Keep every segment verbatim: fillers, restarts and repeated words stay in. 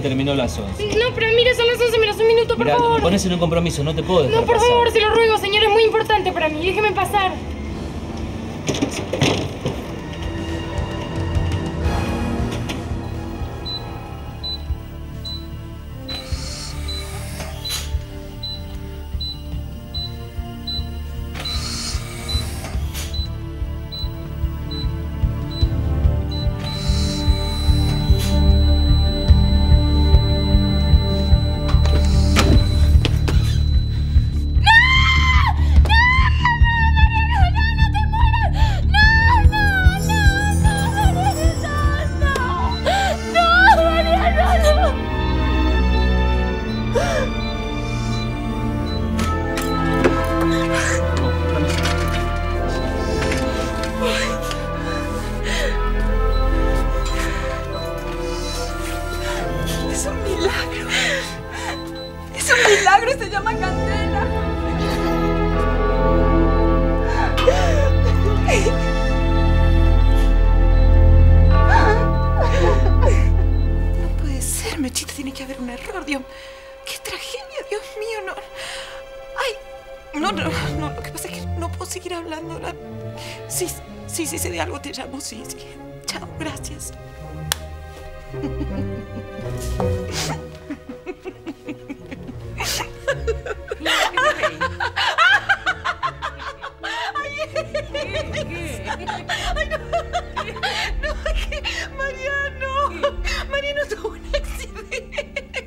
terminó las once. No, pero mire, son las once menos un minuto, por Mirá, favor. me pones en un compromiso, no te puedo dejar No, por pasar. favor, se lo ruego, señor, es muy importante para mí. Déjeme pasar. Es un milagro. Es un milagro y se llama Candela. No puede ser, Mechita, tiene que haber un error, Dios. ¡Qué tragedia, Dios mío! No. ¡Ay! No, no, no, lo que pasa es que no puedo seguir hablando. La... Sí, sí, sí, sé de algo, te llamo, sí, sí. Chao, gracias. Ay, no. No, es que Mariano. Mariano tuvo un accidente.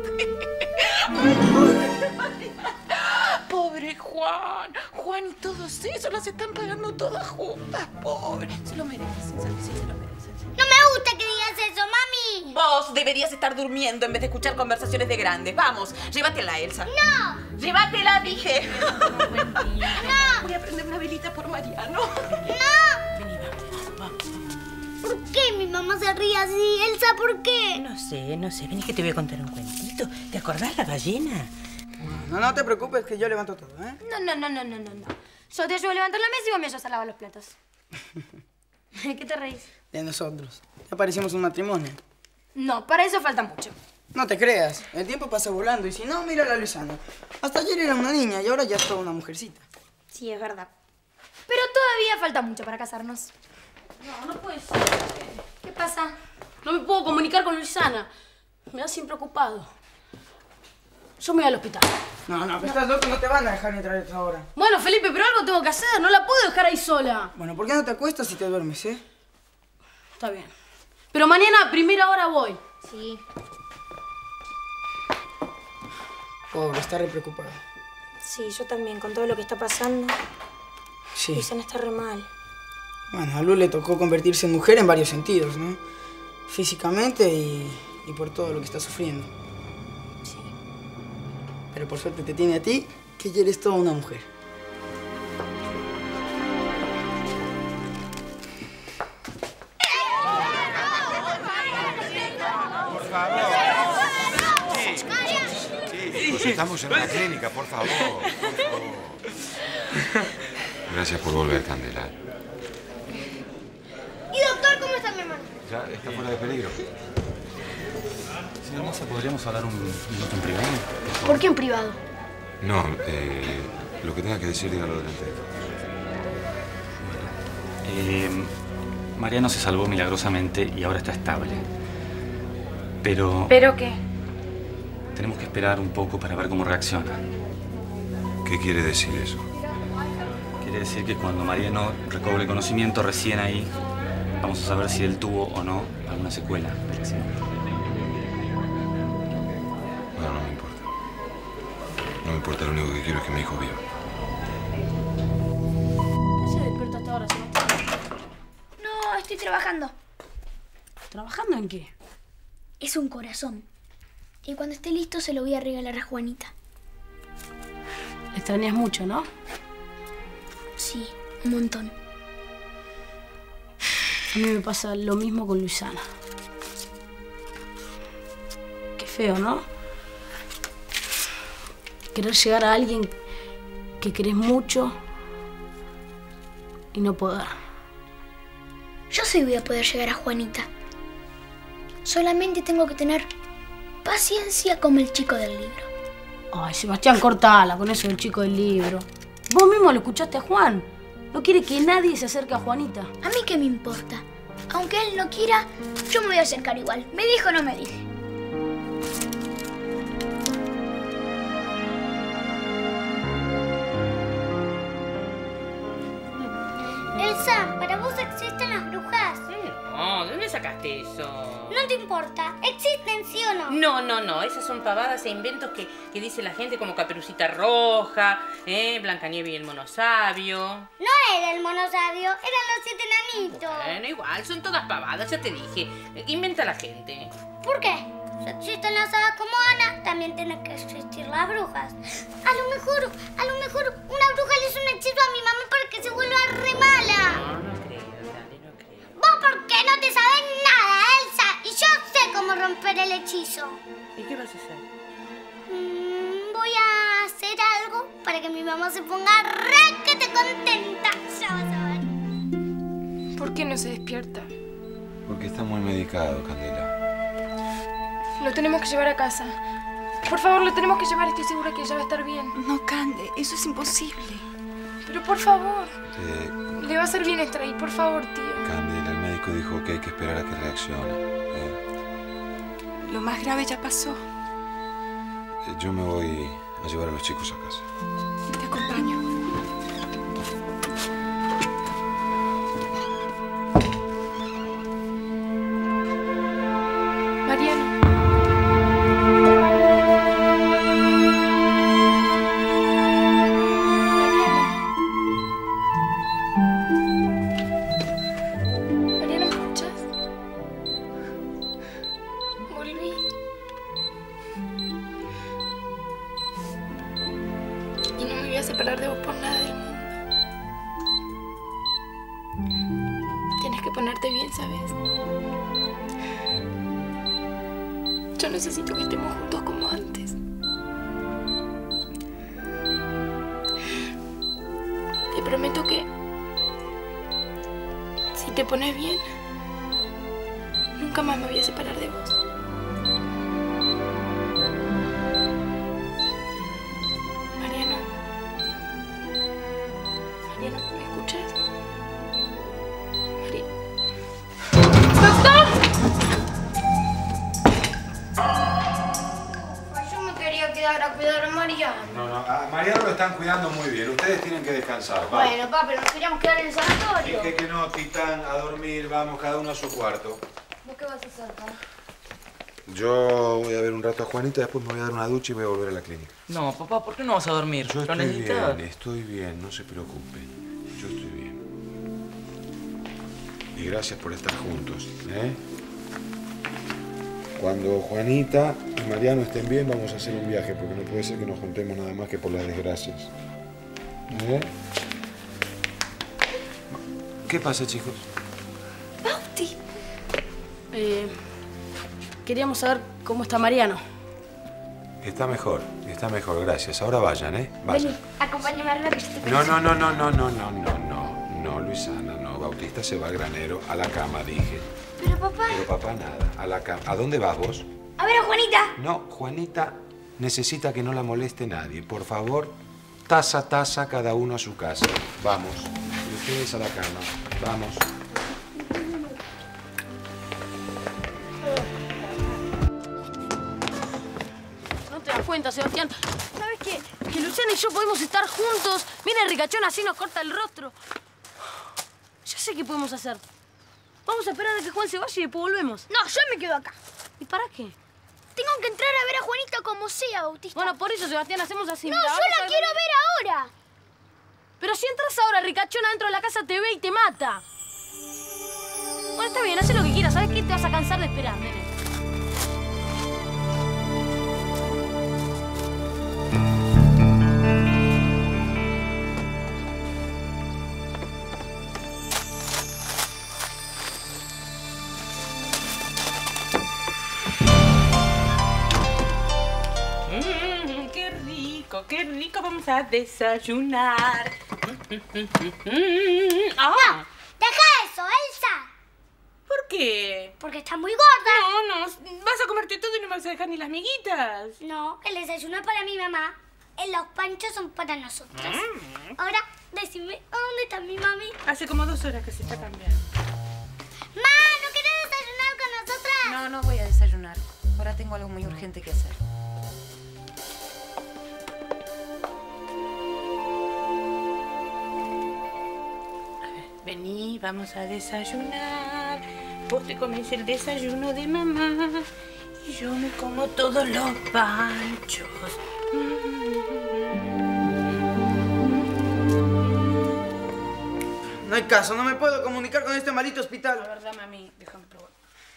Pobre Juan. Juan y todos esos las están pagando todas juntas. Pobre. Se lo merecen, ¿sabes? Sí, se lo merecen. No me gusta que digas eso, mami. Vos deberías estar durmiendo en vez de escuchar conversaciones de grandes. Vamos, llévatela, Elsa. No. Llévatela, dije. No. Voy a prender una velita por Mariano. No. Vení, vamos, vamos. ¿Por qué mi mamá se ríe así? Elsa, ¿por qué? No sé, no sé. Vení que te voy a contar un cuentito. ¿Te acordás la ballena? No, no te preocupes que yo levanto todo, ¿eh? No, no, no, no, no, no. Yo te ayudo a levantar la mesa y vos me ayudas a lavar los platos. ¿Qué te reís? De nosotros. Ya parecimos un matrimonio. No, para eso falta mucho. No te creas, el tiempo pasa volando y si no, mira a la Luisana. Hasta ayer era una niña y ahora ya es toda una mujercita. Sí, es verdad. Pero todavía falta mucho para casarnos. No, no puede ser. ¿Qué pasa? No me puedo comunicar con Luisana. Me da siempre ocupado. Yo me voy al hospital. No, no, pero estás loco, no te van a dejar entrar a esta hora. Bueno, Felipe, pero algo tengo que hacer. No la puedo dejar ahí sola. Bueno, ¿por qué no te acuestas y te duermes, eh? Está bien. Pero mañana a primera hora voy. Sí. Pobre, está re preocupada. Sí, yo también, con todo lo que está pasando. Sí. Luisana está re mal. Bueno, a Lu le tocó convertirse en mujer en varios sentidos, ¿no? Físicamente y, y por todo lo que está sufriendo. Sí. Pero por suerte te tiene a ti, que ya eres toda una mujer. Por favor. Chicos, estamos en una clínica, por favor. Por favor. Gracias por volver, Candela. ¿Y doctor, cómo está mi hermano? Ya está fuera de peligro. Señor Moza, ¿podríamos hablar un minuto en privado? ¿Por qué en privado? No, eh, lo que tenga que decir, dígalo delante de todos. Eh, Mariano se salvó milagrosamente y ahora está estable. Pero... ¿Pero qué? tenemos que esperar un poco para ver cómo reacciona. ¿Qué quiere decir eso? Quiere decir que cuando Mariano recobre conocimiento, recién ahí vamos a saber si él tuvo o no alguna secuela del accidente. Bueno, no me importa. No me importa, lo único que quiero es que mi hijo viva. ¿Qué se despierta hasta ahora, Sebastián? No, estoy trabajando. ¿Trabajando en qué? Es un corazón. Y cuando esté listo se lo voy a regalar a Juanita. Le extrañas mucho, ¿no? Sí, un montón. A mí me pasa lo mismo con Luisana. Qué feo, ¿no? Querer llegar a alguien que querés mucho y no poder. Yo sí voy a poder llegar a Juanita. Solamente tengo que tener paciencia como el chico del libro. Ay, Sebastián, cortala con eso del chico del libro. Vos mismo lo escuchaste a Juan. No quiere que nadie se acerque a Juanita. A mí qué me importa. Aunque él no quiera, yo me voy a acercar igual. ¿Me dijo o no me dije? Elsa, ¿para vos existen las brujas? No, ¿de dónde sacaste eso? No te importa. ¿Existen, sí o no? No, no, no. Esas son pavadas e inventos que, que dice la gente como Caperucita Roja, ¿eh? Blancanieves y el mono sabio. No era el mono sabio, eran los siete enanitos. Bueno, igual, son todas pavadas, ya te dije. Inventa la gente. ¿Por qué? Si existen las hadas como Ana, también tienen que existir las brujas. A lo mejor, a lo mejor una bruja le hizo un hechizo a mi mamá para que se vuelva re mala. No, no creo, dale, no creo. Vos porque no te sabes nada, Elsa. Y yo sé cómo romper el hechizo. ¿Y qué vas a hacer? Mm, voy a hacer algo para que mi mamá se ponga re que te contenta. Ya vas a ver. ¿Por qué no se despierta? Porque está muy medicado, Candela. Lo tenemos que llevar a casa. Por favor, lo tenemos que llevar. Estoy segura que ya va a estar bien. No, Cande, eso es imposible. Pero por favor. Eh, Le va a hacer bien estar ahí. Por favor, tío. Candela, el médico dijo que hay que esperar a que reaccione. ¿eh? Lo más grave ya pasó. Eh, Yo me voy a llevar a los chicos a casa. Te acompaño. Mariano. Mariano, ¿me escuchas? Volví. Y no me voy a separar de vos por nada del mundo. Tienes que ponerte bien, ¿sabes? Yo necesito que estemos juntos como antes. Te prometo que si te pones bien, nunca más me voy a separar de vos. Mariano. Mariano, ¿me escuchas? Mariano. ¡Doctor! Yo me quería quedar a cuidar a Mariano. No, no, a Mariano lo están cuidando muy bien. Ustedes tienen que descansar. Vamos. Bueno, papá, pero nos queríamos quedar en el sanatorio. Dije que no, Titán, a dormir. Vamos, cada uno a su cuarto. ¿Vos qué vas a hacer, papá? Yo voy a ver un rato a Juanita, después me voy a dar una ducha y voy a volver a la clínica. No, papá, ¿por qué no vas a dormir? Yo ¿Lo estoy necesitas? bien, estoy bien, no se preocupen. Yo estoy bien. Y gracias por estar juntos, ¿eh? Cuando Juanita y Mariano estén bien, vamos a hacer un viaje, porque no puede ser que nos juntemos nada más que por las desgracias. ¿Eh? ¿Qué pasa, chicos? Bauti. Eh, queríamos saber cómo está Mariano. Está mejor, está mejor, gracias. Ahora vayan, ¿eh? Vayan. Vení, acompáñame a ver que yo te No, no, no, no, no, no, no, no, no, no, Luisana, no. Bautista se va al granero, a la cama, dije. Pero papá... Pero papá nada, a la cama. ¿A dónde vas vos? A ver a Juanita. No, Juanita necesita que no la moleste nadie. Por favor, taza a taza, cada uno a su casa. Vamos, y ustedes a la cama. Vamos. No te das cuenta, Sebastián. ¿Sabes qué? Que Luciana y yo podemos estar juntos. Viene Ricachón así nos corta el rostro. Ya sé qué podemos hacer. Vamos a esperar a que Juan se vaya y después volvemos. No, yo me quedo acá. ¿Y para qué? Tengo que entrar a ver a Juanita como sea, Bautista. Bueno, por eso, Sebastián, hacemos así. No, Mira, yo vamos la a quiero ver ahora. Pero si entras ahora, Ricachón, adentro de la casa te ve y te mata. Bueno, está bien, haz lo que quieras. ¿Sabes qué? Te vas a cansar de esperar, nene. Mmm, qué rico, qué rico. Vamos a desayunar. Mm, mm, mm, mm, mm. Ah. No, deja eso, Elsa. ¿Por qué? Porque está muy gorda. No, no, vas a comerte todo y no me vas a dejar ni las miguitas. No, el desayuno es para mi mamá. Los panchos son para nosotros. Mm. Ahora, decime, ¿dónde está mi mami? Hace como dos horas que se está cambiando. ¡Ma! ¿No quieres desayunar con nosotras? No, no voy a desayunar. Ahora tengo algo muy urgente que hacer. A ver, vení, vamos a desayunar. Vos te comés el desayuno de mamá y yo me como todos los panchos. No hay caso, no me puedo comunicar con este maldito hospital. La verdad, mami, déjame probar.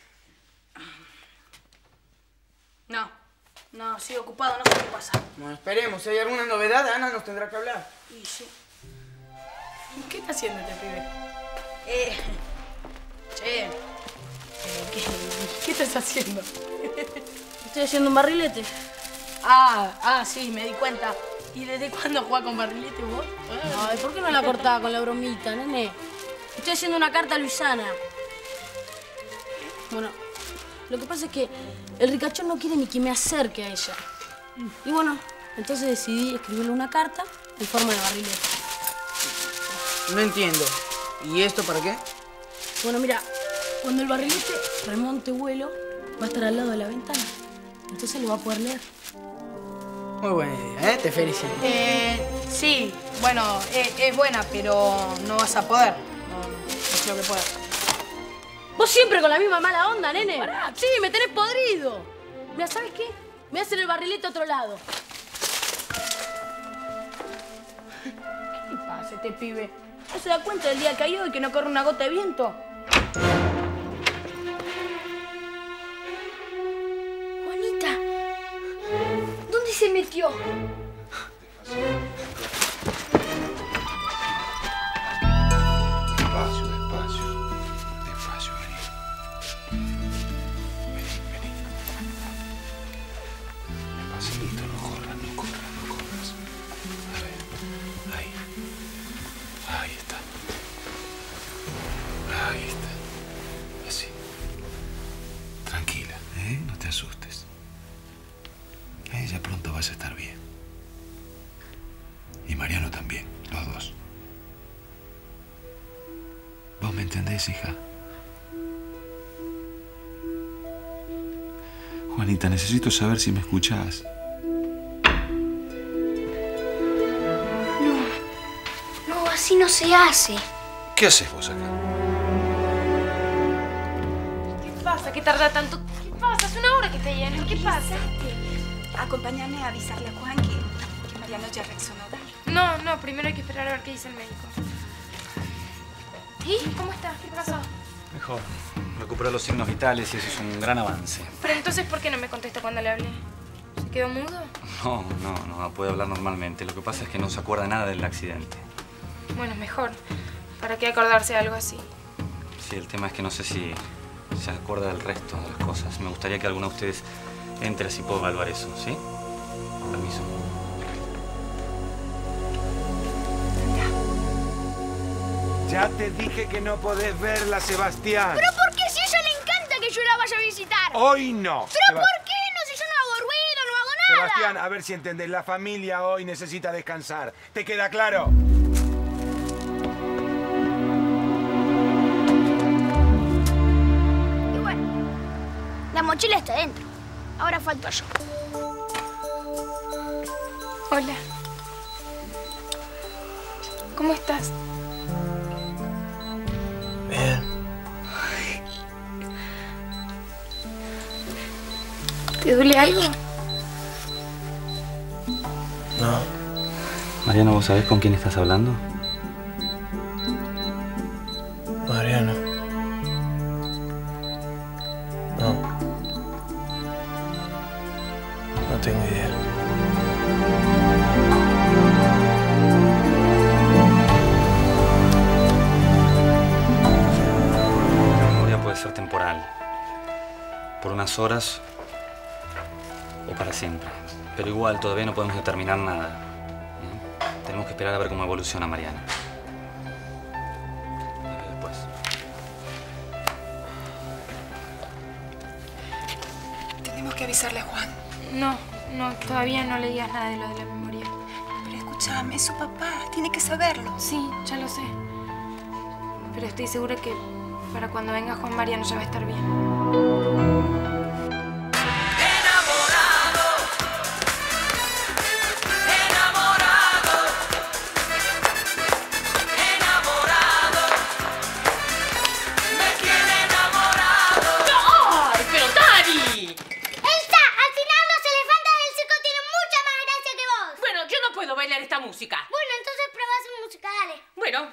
No, no, sigue ocupado, no sé qué pasa. Bueno, esperemos, si hay alguna novedad, Ana nos tendrá que hablar. Y sí. ¿Qué está haciendo este pibe? Eh, che, ¿Qué, ¿Qué estás haciendo? estoy haciendo un barrilete. Ah, ah, sí, me di cuenta. ¿Y desde cuándo juega con barrilete vos? Ay, ¿por qué no la cortaba con la bromita, nene? Estoy haciendo una carta a Luisana. Bueno, lo que pasa es que el ricachón no quiere ni que me acerque a ella. Y bueno, entonces decidí escribirle una carta en forma de barrilete. No entiendo. ¿Y esto para qué? Bueno, mira, cuando el barrilete remonte vuelo, va a estar al lado de la ventana. Entonces lo va a poder leer. Muy buena idea, ¿eh? Te felicito. Eh, sí, bueno, es, es buena, pero no vas a poder. No, no creo que puedas. Vos siempre con la misma mala onda, nene. Pará. Sí, me tenés podrido. Mira, ¿sabes qué? Me voy a hacer el barrilete a otro lado. ¿Qué le pasa a este pibe? ¿No se da cuenta del día que hay hoy que no corre una gota de viento? Juanita, ¿dónde se metió? Despacio, despacio. Despacio, vení. Vení, vení. Despacito, no corras, no corras, no corras. A ver, ahí. Ahí está. Ahí está. Así. Tranquila, ¿eh? No te asustes. Eh, ya pronto vas a estar bien. Y Mariano también, los dos. ¿Vos me entendés, hija? Juanita, necesito saber si me escuchás. No, no, así no se hace. ¿Qué haces vos acá? ¿Qué pasa? ¿Qué tarda tanto? ¿Qué pasa? Es una hora que está lleno. ¿Qué pasa? Acompáñame a avisarle a Juan que, que Mariano ya reaccionó. No, no, primero hay que esperar a ver qué dice el médico. ¿Y cómo estás? ¿Qué pasó? Mejor. Recuperó los signos vitales y eso es un gran avance. Pero entonces, ¿por qué no me contesta cuando le hablé? ¿Se quedó mudo? No, no, no puede hablar normalmente. Lo que pasa es que no se acuerda nada del accidente. Bueno, es mejor. ¿Para qué acordarse de algo así? Sí, el tema es que no sé si se acuerda del resto de las cosas. Me gustaría que alguno de ustedes entre así puedo evaluar eso, ¿sí? Permiso. Ya te dije que no podés verla, Sebastián. ¿Pero por qué? Si a ella le encanta que yo la vaya a visitar. Hoy no. ¿Pero Sebast- por qué no? Si yo no hago ruido, no hago nada. Sebastián, a ver si entendés. La familia hoy necesita descansar. ¿Te queda claro? Y bueno, la mochila está dentro. Ahora falto yo. Hola. ¿Cómo estás? Bien. ¿Te duele algo? No. Mariano, ¿vos sabés con quién estás hablando? Mariano. No. No tengo idea. La memoria puede ser temporal. Por unas horas o para siempre. Pero igual todavía no podemos determinar nada. ¿Eh? Tenemos que esperar a ver cómo evoluciona Mariana. A ver después. que avisarle a Juan. No, no, todavía no le digas nada de lo de la memoria. Pero escúchame, es su papá, tiene que saberlo. Sí, ya lo sé. Pero estoy segura que para cuando venga Juan, Mariano ya va a estar bien. Esta música. Bueno, entonces probás su música, dale. Bueno.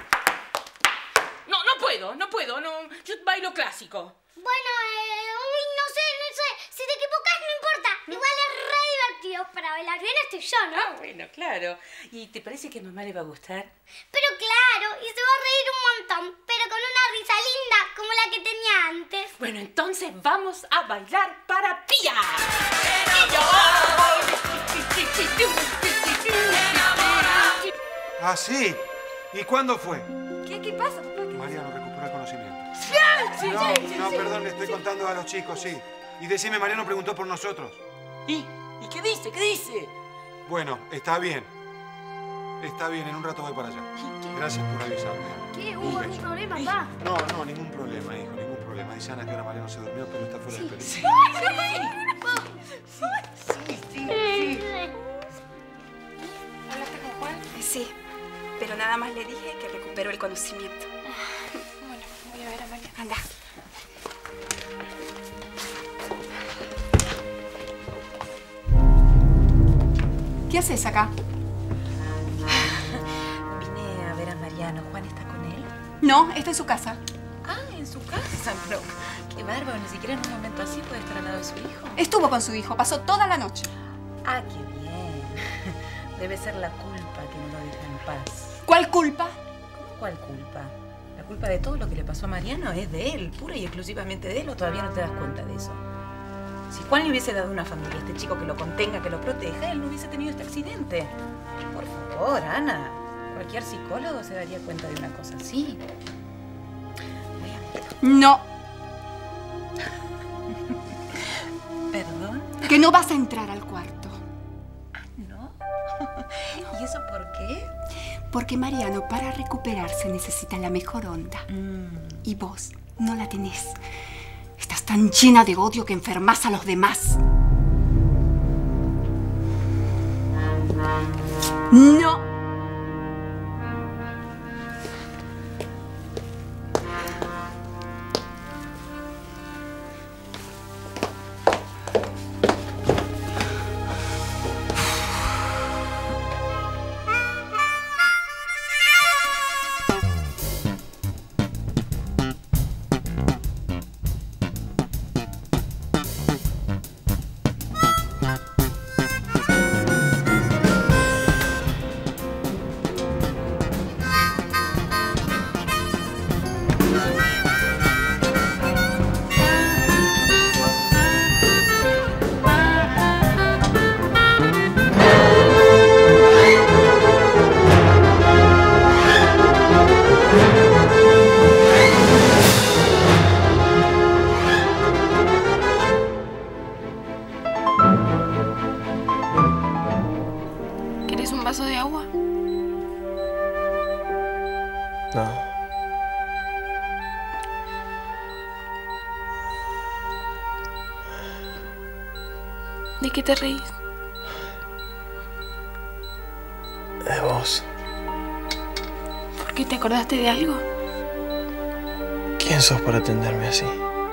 No, no puedo, no puedo. No, yo bailo clásico. Bueno, eh, uy, no sé, no sé. Si te equivocas, no importa. Igual es re divertido. Para bailar bien estoy yo, ¿no? Ah, bueno, claro. ¿Y te parece que a mamá le va a gustar? Pero claro, y se va a reír un montón. Pero con una risa linda, como la que tenía antes. Bueno, entonces vamos a bailar para Pía. Ah, sí. ¿Y cuándo fue? ¿Qué, qué pasa, papá? ¿Qué Mariano recuperó el conocimiento. Sí, sí, no, sí, no, sí. perdón, le estoy contando a los chicos, sí. Y decime, Mariano preguntó por nosotros. ¿Y? ¿Y qué dice? ¿Qué dice? Bueno, está bien. Está bien, en un rato voy para allá. Gracias por avisarme. ¿Qué? Un ¿Hubo beso. algún problema, papá? No, no, ningún problema, hijo, ningún problema. Dice Ana que ahora Mariano se durmió, pero está fuera de peligro. Sí. Sí, sí, sí. ¿Hablaste con Juan? Sí, pero nada más le dije que recuperó el conocimiento. Bueno, voy a ver a María. Anda. ¿Qué haces acá? Vine a ver a Mariano. ¿Juan está con él? No, está en su casa. Ah, en su casa. Pero qué bárbaro. Ni siquiera en un momento así puede estar al lado de su hijo. Estuvo con su hijo, pasó toda la noche. Ah, qué bien. Debe ser la culpa que no lo deja en paz. ¿Cuál culpa? ¿Cómo cuál culpa? La culpa de todo lo que le pasó a Mariano es de él, pura y exclusivamente de él, o todavía no te das cuenta de eso. Si Juan le hubiese dado una familia a este chico que lo contenga, que lo proteja, él no hubiese tenido este accidente. Por favor, Ana. Cualquier psicólogo se daría cuenta de una cosa así. No. ¿Perdón? Que no vas a entrar al cuarto. Ah, ¿no? ¿Y eso por qué? Porque Mariano, para recuperarse, necesita la mejor onda. Mm. Y vos no la tenés. Estás tan llena de odio que enfermas a los demás. No. ¿Quieres un vaso de agua? No. ¿De qué te reís? De vos. ¿Por qué te acordaste de algo? ¿Quién sos para atenderme así?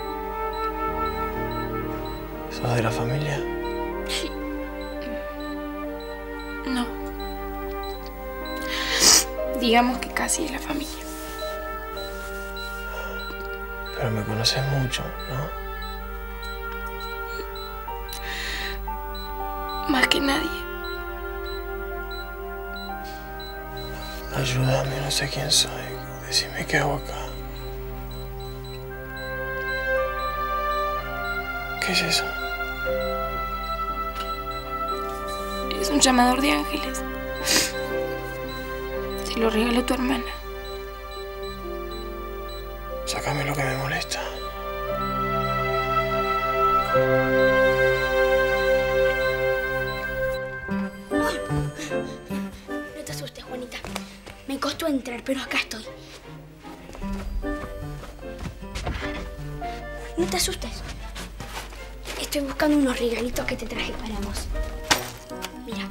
¿Sos de la familia? No. Digamos que casi es la familia. Pero me conoces mucho, ¿no? Más que nadie. Ayúdame, no sé quién soy. Decime qué hago acá. ¿Qué es eso? Es un llamador de ángeles. Se lo regaló tu hermana. Sácame lo que me molesta. Me costó entrar, pero acá estoy. No te asustes. Estoy buscando unos regalitos que te traje para vos. Mira.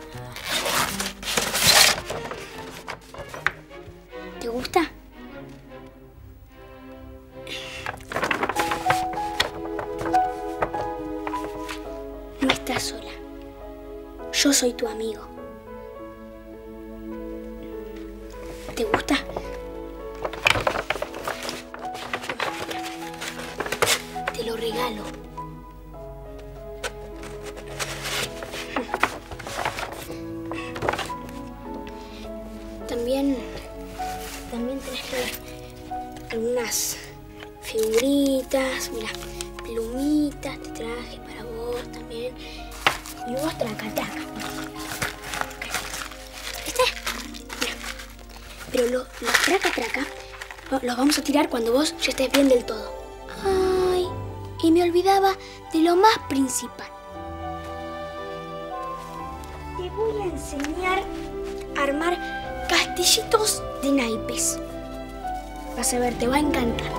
¿Te gusta? No estás sola. Yo soy tu amigo. ¿Te gusta? Te lo regalo. También, también tenés que algunas figuritas, mira, plumitas te traje para vos también. Y vos traca, traca. ¿Viste? Mira. Pero lo- los traca, traca los vamos a tirar cuando vos ya estés bien del todo. Ay, y me olvidaba de lo más principal. Te voy a enseñar a armar castillitos de naipes. Vas a ver, te va a encantar.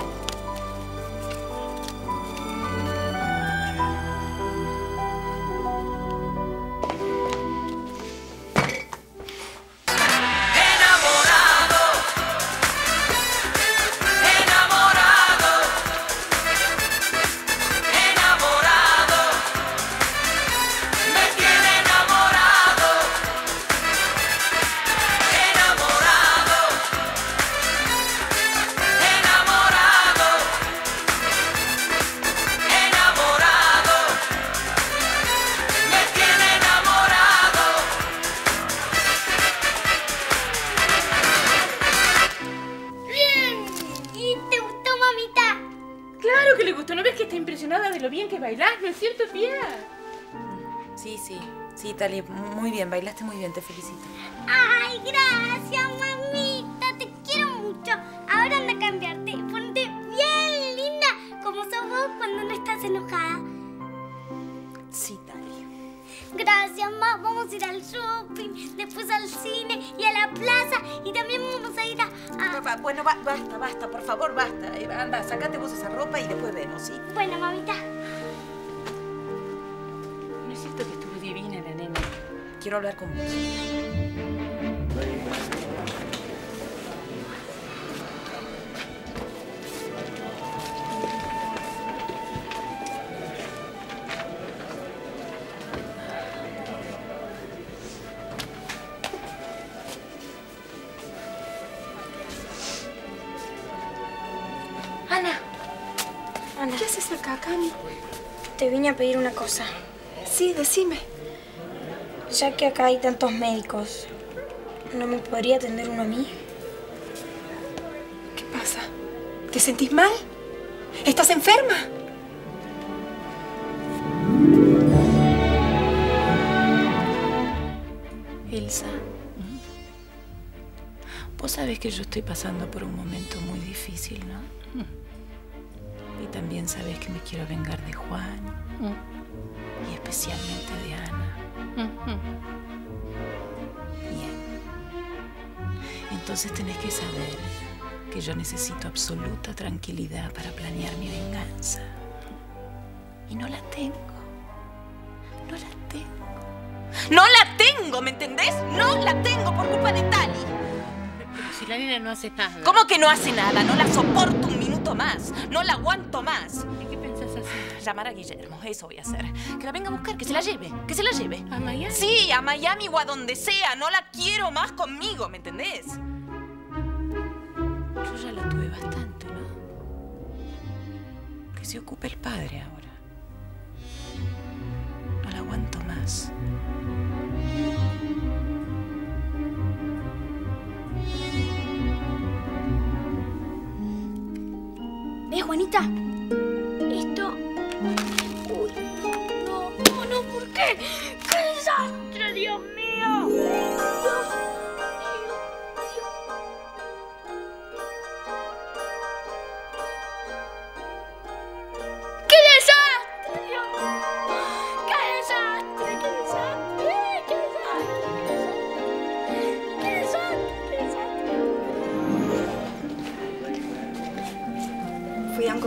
bailás, ¿no es cierto, tía? Sí, sí. Sí, Tali, muy bien. Bailaste muy bien. Te felicito. Ay, gracias, mamita. Te quiero mucho. Ahora anda a cambiarte y ponte bien linda como sos vos cuando no estás enojada. Sí, Tali. Gracias, ma. Vamos a ir al shopping, después al cine y a la plaza. Y también vamos a ir a... a... Bueno, ba basta, basta. Por favor, basta. Anda, sacate vos esa ropa y después vemos, ¿sí? Bueno, mamita. ¿No es cierto que estuvo divina la nena? Quiero hablar con vos. Ana. Ana. ¿Qué haces acá, Cami? Te vine a pedir una cosa. Sí, decime. Ya que acá hay tantos médicos, ¿no me podría atender uno a mí? ¿Qué pasa? ¿Te sentís mal? ¿Estás enferma? Elsa, vos sabés que yo estoy pasando por un momento muy difícil, ¿no? Y también sabés que me quiero vengar de Juan y especialmente de Ana. Bien. Entonces tenés que saber que yo necesito absoluta tranquilidad para planear mi venganza. Y no la tengo. No la tengo. ¡No la tengo! ¿Me entendés? ¡No la tengo por culpa de Tali! Pero si la nena no hace nada. ¿Cómo que no hace nada? No la soporto un minuto más. No la aguanto más. ¿Y qué pensás hacer? Llamar a Guillermo, eso voy a hacer. Que la venga a buscar, que se la lleve, que se la lleve. ¿A Miami? Sí, a Miami o a donde sea. No la quiero más conmigo, ¿me entendés? Yo ya la tuve bastante, ¿no? Que se ocupe el padre ahora. No la aguanto más. ¿Ves, Juanita? Esto... Uy, no, no, no, no, ¿por qué? ¡Qué desastre, Dios mío! Dios mío, Dios. ¡Qué desastre, Dios mío! ¡Qué desastre, qué desastre! ¡Qué desastre, qué desastre! ¡Qué desastre, qué desastre!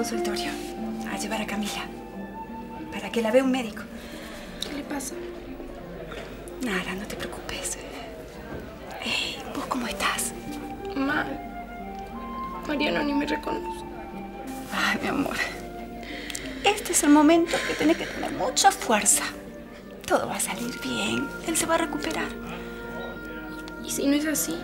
consultorio a llevar a Camila para que la vea un médico. ¿Qué le pasa? Nada, no te preocupes. Hey, ¿vos cómo estás? Mal. Mariano ni me reconoce. Ay, mi amor. Este es el momento que tenés que tener mucha fuerza. Todo va a salir bien. Él se va a recuperar. ¿Y si no es así?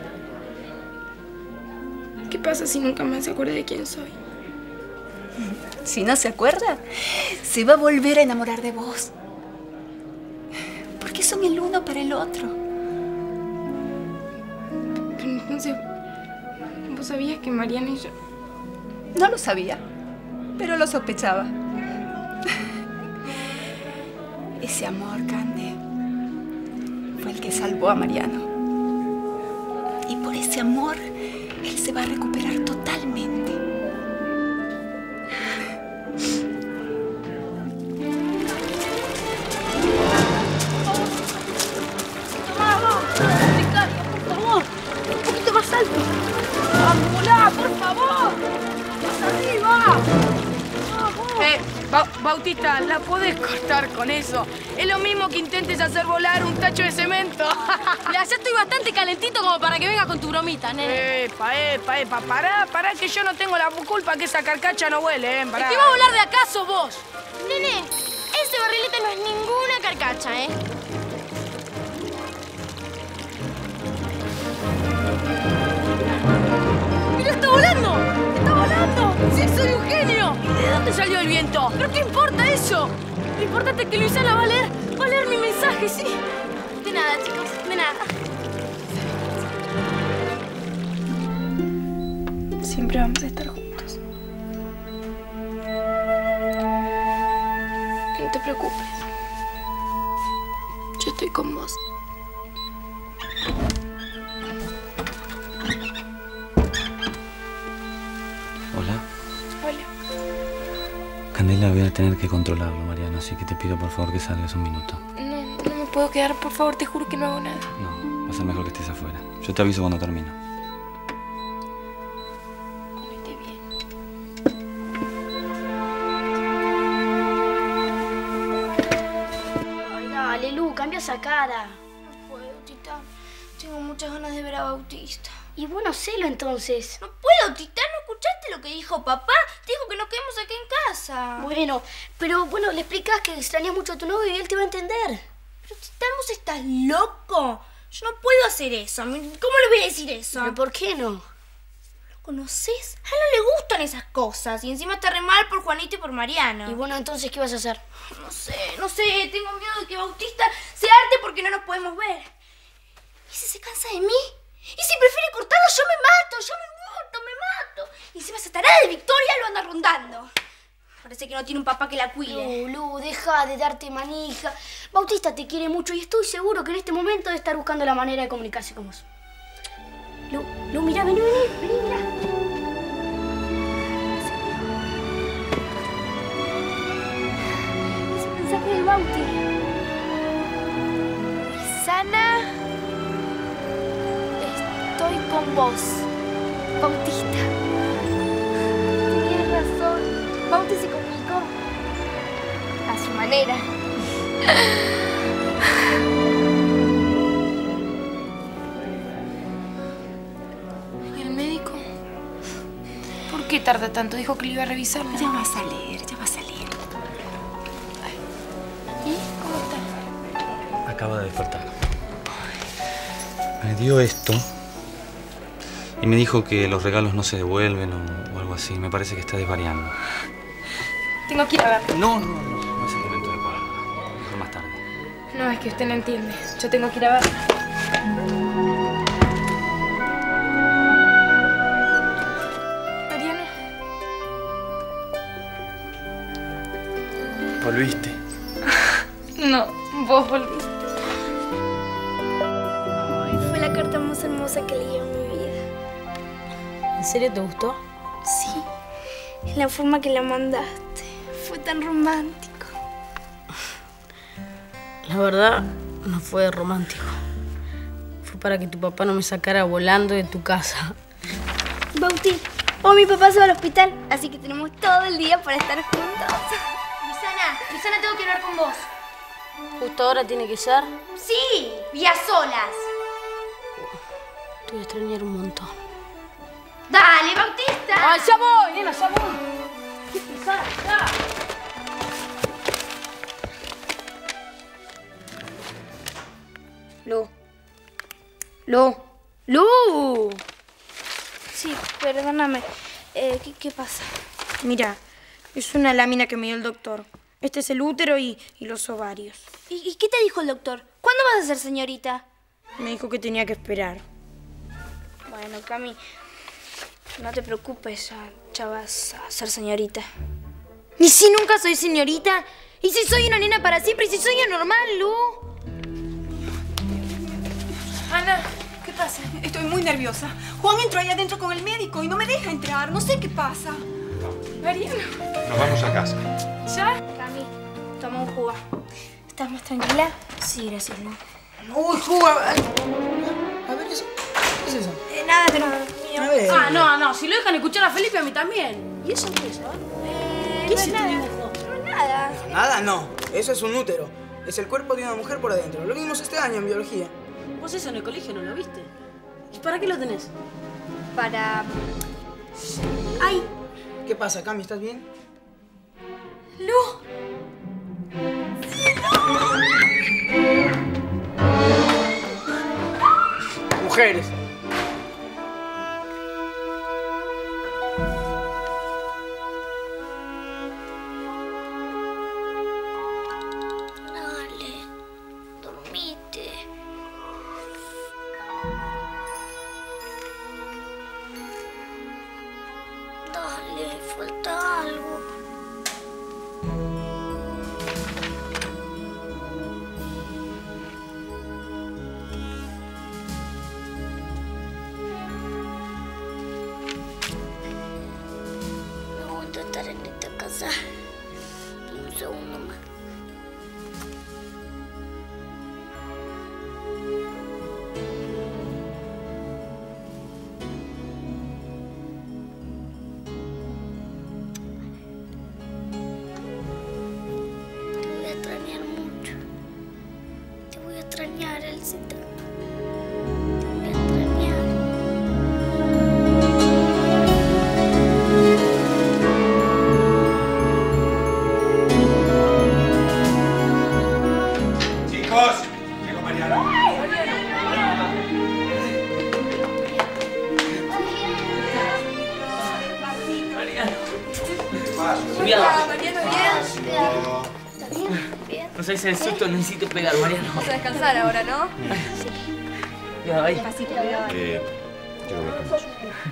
¿Qué pasa si nunca más se acuerda de quién soy? Si no se acuerda, se va a volver a enamorar de vos. Porque son el uno para el otro. Pero entonces, ¿vos sabías que Mariana y yo...? No lo sabía, pero lo sospechaba. Ese amor, Cande, fue el que salvó a Mariano. Y por ese amor, él se va a recuperar totalmente. ¡Vamos! ¡Vicario, por favor! ¡Un poquito más alto! ¡Vamos, por favor! ¡Más arriba! ¡Vamos! Eh, Ba Bautista, ¿la podés cortar con eso? Es lo mismo que intentes hacer volar un tacho de cemento. Ya estoy bastante calentito como para que vengas con tu bromita, nene. Epa, epa, epa, pará, pará, que yo no tengo la culpa que esa carcacha no huele, ¿eh? Pará. ¿El que va a volar de acaso vos? Nene, ese barrilete no es ninguna carcacha, ¿eh? ¡Mira, está volando! ¡Está volando! ¡Sí, soy un genio! ¿Y de dónde salió el viento? ¿Pero qué importa eso? Lo importante es que Luisana va a leer, va a leer mi mensaje, ¿sí? De nada, chicos, de nada. Siempre vamos a estar juntos. No te preocupes. Yo estoy con vos. Hola. Hola. Candela, voy a tener que controlarlo, Mariano, así que te pido por favor que salgas un minuto. No, no me puedo quedar, por favor, te juro que no hago nada. No, va a ser mejor que estés afuera. Yo te aviso cuando termino. Comete bien. Ay, dale, Lu, cambia esa cara. No puedo, Tita. Tengo muchas ganas de ver a Bautista. Y bueno, hacelo entonces. No puedo, Tita. ¿No escuchaste lo que dijo papá? Dijo que nos quedemos aquí en casa. Bueno, pero bueno, le explicas que extrañas mucho a tu novio y él te va a entender. Pero Tita, ¿vos estás loco? Yo no puedo hacer eso. ¿Cómo le voy a decir eso? ¿Pero por qué no? ¿Lo conoces? A él no le gustan esas cosas. Y encima está re mal por Juanito y por Mariano. Y bueno, entonces, ¿qué vas a hacer? No sé, no sé. Tengo miedo de que Bautista se arte porque no nos podemos ver. ¿Y si se cansa de mí? ¿Y si prefiere cortarlo? Yo me mato, yo me mato, me mato. Y encima se estará de Victoria y lo anda rondando. Parece que no tiene un papá que la cuide. Lu, Lu, deja de darte manija. Bautista te quiere mucho y estoy seguro que en este momento debe estar buscando la manera de comunicarse con vos. Lu, Lu, mirá, vení, vení, vení, mirá. Es un mensaje del Bauti. Sana, estoy con vos, Bautista. Tenías razón. Bauti se comunicó a su manera. ¿Y el médico? ¿Por qué tarda tanto? Dijo que le iba a revisar. ¿No? Ya va a salir, ya va a salir. ¿Y cómo está? Acaba de despertar. Me dio esto y me dijo que los regalos no se devuelven o, o algo así. Me parece que está desvariando. Tengo que ir a ver. No, no, no, no es el momento adecuado. Mejor más tarde. No, es que usted no entiende. Yo tengo que ir a ver. Mariano. ¿Volviste? No, vos volviste. Ay, fue la carta más hermosa que leí en mi vida. ¿En serio te gustó? Sí, la forma que la mandaste. Fue tan romántico. La verdad, no fue romántico. Fue para que tu papá no me sacara volando de tu casa. Bauti, Hoy mi papá se va al hospital, así que tenemos todo el día para estar juntos. Luisana, Luisana, tengo que hablar con vos. ¿Justo ahora tiene que ser? Sí, y a solas. Te voy a extrañar un montón. Dale, Bautista. ¡Ay, ya voy, nena, ya voy! ¡Qué pesada, ya! Lu. Lu. ¡Lu! Sí, perdóname. Eh, ¿qué, ¿Qué pasa? Mira, es una lámina que me dio el doctor. Este es el útero y, y los ovarios. ¿Y, ¿Y qué te dijo el doctor? ¿Cuándo vas a ser señorita? Me dijo que tenía que esperar. Bueno, Cami, no te preocupes, ya, ya vas a ser señorita. ¿Y si nunca soy señorita? ¿Y si soy una nena para siempre? ¿Y si soy anormal, Lu? Ana, ¿qué pasa? Estoy muy nerviosa. Juan entró allá adentro con el médico y no me deja entrar. No sé qué pasa. Mariano. Nos vamos a casa. ¿Ya? Cami, toma un jugo. ¿Estás más tranquila? Sí, gracias, Lu. Uy, jugo. A ver, eso. ¿Qué es eso? Eh, nada, de nada. Mío. A ver. Ah, no, no. Si lo dejan escuchar a Felipe, a mí también. ¿Y eso qué es, ah? Eh, ¿Qué no es este nada. dibujo? No es nada. Nada, no. Eso es un útero. Es el cuerpo de una mujer por adentro. Lo vimos este año en biología. ¿Vos eso en el colegio no lo viste? ¿Y para qué lo tenés? Para... ¡Ay! ¿Qué pasa, Cami? ¿Estás bien? ¡Lu! Mujeres. Dale, dormite. Dale, falta algo. No aguanto estar en esta casa. Un segundo más. Te voy a extrañar mucho. Te voy a extrañar, Elcita. Te voy a extrañar. Chicos, llegó Mariano. Cuidado. Mariano, ¿está bien? Bien. No sabes el susto, necesito pegar, Mariano. Vamos a descansar ahora, ¿no? Cuidado ahí. Despacito, cuidado. Eh, quiero hablar con vos.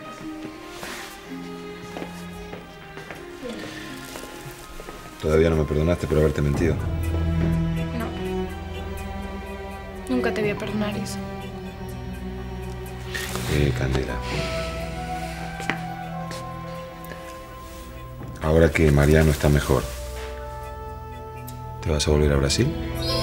Todavía no me perdonaste por haberte mentido. No. Nunca te voy a perdonar eso. Eh, Candela. Ahora que Mariano está mejor, ¿te vas a volver a Brasil?